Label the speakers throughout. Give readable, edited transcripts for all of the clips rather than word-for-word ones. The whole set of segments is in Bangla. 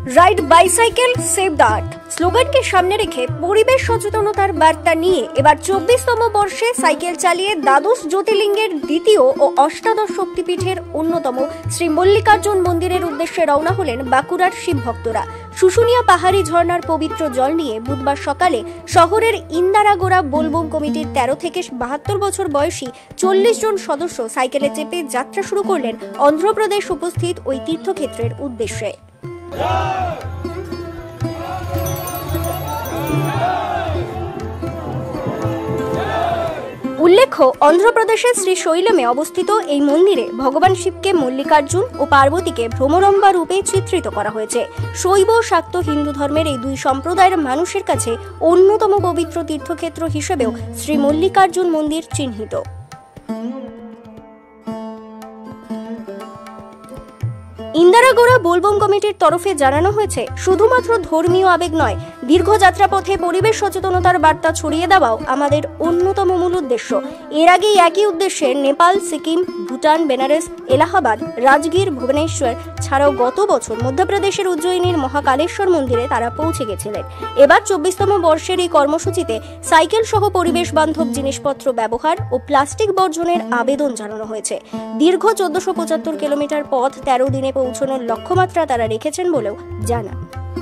Speaker 1: Ride bicycle save the earth স্লোগানকে সামনে রেখে পরিবেশ সচেতনতার বার্তা নিয়ে এবার 24তম বর্ষে সাইকেল চালিয়ে দ্বাদশ জ্যোতির্লিঙ্গের দ্বিতীয় ও অষ্টাদশ শক্তিপীঠের অন্যতম শ্রী মল্লিকার্জুন মন্দিরের উদ্দেশ্যে রওনা হলেন বাঁকুড়ার শিব ভক্তরা। শুশুনিয়া পাহাড়ি ঝর্ণার পবিত্র জল নিয়ে বুধবার সকালে শহরের ইন্দারাগোড়া বোলবম কমিটির 13 থেকে 72 বছর বয়সী 40 জন সদস্য সাইকেলে চেপে যাত্রা শুরু করলেন অন্ধ্রপ্রদেশ উপস্থিত ওই তীর্থক্ষেত্রের উদ্দেশ্যে। উল্লেখ্য, অন্ধ্রপ্রদেশের শ্রীশৈলমে অবস্থিত এই মন্দিরে ভগবান শিবকে মল্লিকার্জুন ও পার্বতীকে ভ্রমরম্বা রূপে চিত্রিত করা হয়েছে। শৈব শাক্ত হিন্দু ধর্মের এই দুই সম্প্রদায়ের মানুষের কাছে অন্যতম পবিত্র তীর্থক্ষেত্র হিসেবেও শ্রী মল্লিকার্জুন মন্দির চিহ্নিত। ইন্দারাগোড়া বোলবম কমিটির তরফে জানানো হয়েছে, শুধুমাত্র ধর্মীয় আবেগ নয়, দীর্ঘ যাত্রাপথে পরিবেশ সচেতনতার বার্তা ছড়িয়ে দেওয়াও আমাদের অন্যতম মূল উদ্দেশ্য। এর আগে একই উদ্দেশ্যে নেপাল, সিকিম, ভুটান, বেনারস, এলাহাবাদ, রাজগীর, ভুবনেশ্বর ছাড়াও গত বছর মধ্যপ্রদেশের উজ্জয়িনীর মহাকালেশ্বর মন্দিরে তারা পৌঁছে গেছিলেন। এবার 24তম বর্ষের এই কর্মসূচিতে সাইকেল সহ পরিবেশ বান্ধব জিনিসপত্র ব্যবহার ও প্লাস্টিক বর্জনের আবেদন জানানো হয়েছে। দীর্ঘ 1475 কিলোমিটার পথ 13 দিনে পৌঁছানোর লক্ষ্যমাত্রা তারা রেখেছেন বলেও জানান।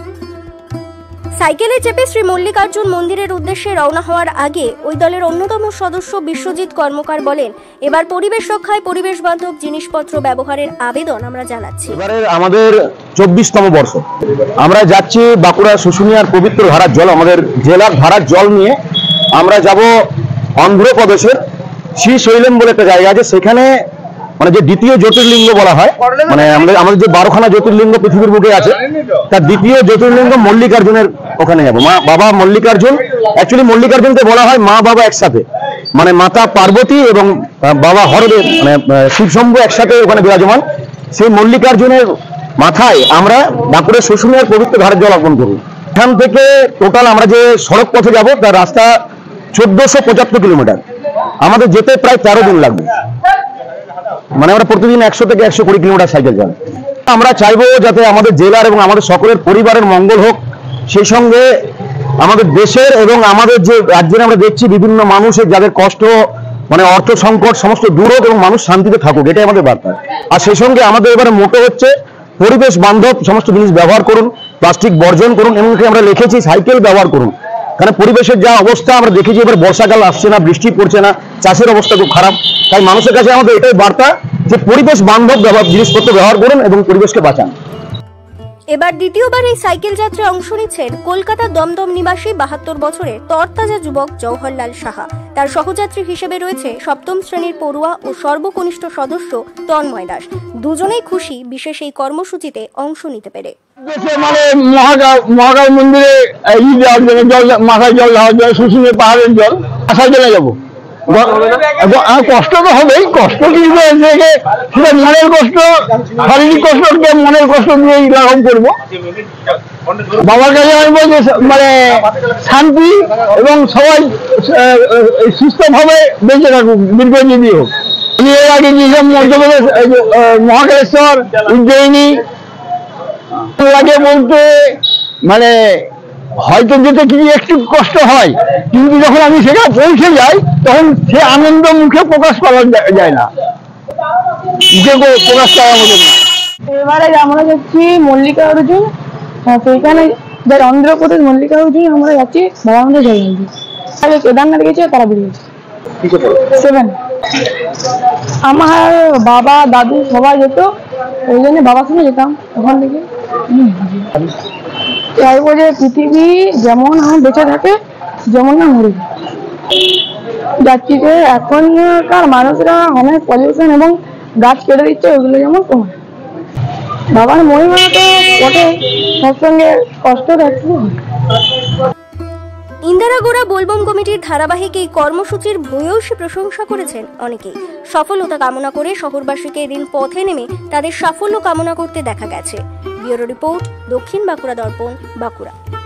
Speaker 1: সাইকেলে চেপে শ্রী মল্লিকার্জুন মন্দিরের উদ্দেশ্যে রওনা হওয়ার আগে ওই দলের অন্যতম সদস্য বিশ্বজিৎ কর্মকার বলেন, এবার পরিবেশ রক্ষায় পরিবেশ বান্ধব জিনিসপত্র ব্যবহারের আবেদন আমরা জানাচ্ছি।
Speaker 2: এবারে আমাদের 24তম বর্ষ, আমরা যাচ্ছি বাঁকুড়া শুশুনিয়ার পবিত্র ধারার জল, আমাদের জেলার ধারার জল নিয়ে আমরা যাব অন্ধ্রপ্রদেশের শ্রীশৈলম বলে একটা জায়গা আছে। সেখানে মানে যে দ্বিতীয় জ্যোতির্লিঙ্গ বলা হয়, মানে আমাদের যে 12খানা জ্যোতির্লিঙ্গ পৃথিবীর বুকে আছে, তার দ্বিতীয় জ্যোতির্লিঙ্গ মল্লিকার্জুনের ওখানে যাবো। মা বাবা মল্লিকার্জুন, অ্যাকচুয়ালি মল্লিকার্জুনকে বলা হয় মা বাবা একসাথে, মানে মাতা পার্বতী এবং বাবা হরদেব মানে শিবশম্ভু একসাথে ওখানে বিরাজমান। সেই মল্লিকার্জুনের মাথায় আমরা বাঁকুড়া শুশুনিয়ার পবিত্র ধারের জল অর্পণ করব। এখান থেকে টোটাল আমরা যে সড়ক পথে যাব তার রাস্তা 1475 কিলোমিটার, আমাদের যেতে প্রায় 13 দিন লাগবে। মানে আমরা প্রতিদিন 100 থেকে 120 কিলোমিটার সাইকেল চালাই। আমরা চাইবো যাতে আমাদের জেলার এবং আমাদের সকলের পরিবারের মঙ্গল হোক, সেই সঙ্গে আমাদের দেশের এবং আমাদের যে রাজ্যে আমরা দেখছি বিভিন্ন মানুষের যাদের কষ্ট, মানে অর্থ সংকট সমস্ত দূর হোক এবং মানুষ শান্তিতে থাকুক, এটাই আমাদের বার্তা। আর সেই সঙ্গে আমাদের এবারে মোটো হচ্ছে পরিবেশ বান্ধব সমস্ত জিনিস ব্যবহার করুন, প্লাস্টিক বর্জন করুন, এমনকি আমরা লিখেছি সাইকেল ব্যবহার করুন। কারণ পরিবেশের যা অবস্থা আমরা দেখেছি, এবার বর্ষাকাল আসছে না, বৃষ্টি পড়ছে না, চাষের অবস্থা খুব খারাপ। তাই মানুষের কাছে আমাদের এটাই বার্তা যে পরিবেশ বান্ধব জিনিসপত্র ব্যবহার করুন এবং পরিবেশকে বাঁচান।
Speaker 1: এবার দ্বিতীয়বার এই সাইকেল যাত্রায় অংশ নিচ্ছেন কলকাতা দমদম নিবাসী 72 বছরের তরতাজা যুবক জওহরলাল সাহা। তার সহযাত্রী হিসেবে রয়েছে 7ম শ্রেণীর পড়ুয়া ও সর্বকনিষ্ঠ সদস্য তন্ময় দাস। দুজনেই খুশি বিশেষ এই কর্মসূচিতে অংশ নিতে পেরে।
Speaker 3: মানে মহাকাল মন্দিরে জল, মাথায় জল দেওয়ার জন্য, শুশুনিয়া পাহাড়ের জল, আসার জন্য যাবো। কষ্ট তো হবেই, কষ্ট কি সেটা মনের কষ্ট, শারীরিক কষ্ট, মনের কষ্ট নিয়ে লাঘব করবো। বাবার কাছে আমি বলছি মানে শান্তি এবং সবাই সুস্থভাবে বেঁচে থাকুক, দীর্ঘজীবী হোক। আমি এর আগে গিয়েছিলাম মধ্যপ্রদেশ, মহাকালেশ্বর, উজ্জয়িনী। লাগে বলতে মানে হয়তো যেতে কিছু একটু কষ্ট হয়, কিন্তু যখন আমি সেখানে পৌঁছে যাই তখন সে আনন্দ মুখে প্রকাশ করা যায় না, প্রকাশ করার মতো না।
Speaker 4: এবারে আমরা যাচ্ছি মল্লিকার্জুন, সেইখানে অন্ধ্রপ্রদেশ মল্লিকার্জুন আমরা যাচ্ছি বাবা জয়ন্তী। আগে কেদারনাথ গেছি, তারা বেরিয়েছি 7। আমার বাবা দাদু সবাই যেত, ওই জন্য বাবার সঙ্গে যেতাম ওখান থেকে। চাইবো যে পৃথিবী যেমন বেঁচে থাকে, যেমন না মরে যাচ্ছি, যে এখনকার মানুষরা অনেক পলিউশন এবং গাছ কেটে দিচ্ছে, ওগুলো যেমন কমে। বাবার মহিমা তো ওঠে, তার সঙ্গে কষ্ট থাকছে।
Speaker 1: ইন্দারাগোড়া বোলবম কমিটির ধারাবাহিক এই কর্মসূচির ভূয়সী প্রশংসা করেছেন অনেকেই। সফলতা কামনা করে শহরবাসীকে এদিন পথে নেমে তাদের সাফল্য কামনা করতে দেখা গেছে। ব্যুরো রিপোর্ট, দক্ষিণ বাঁকুড়া দর্পণ, বাঁকুড়া।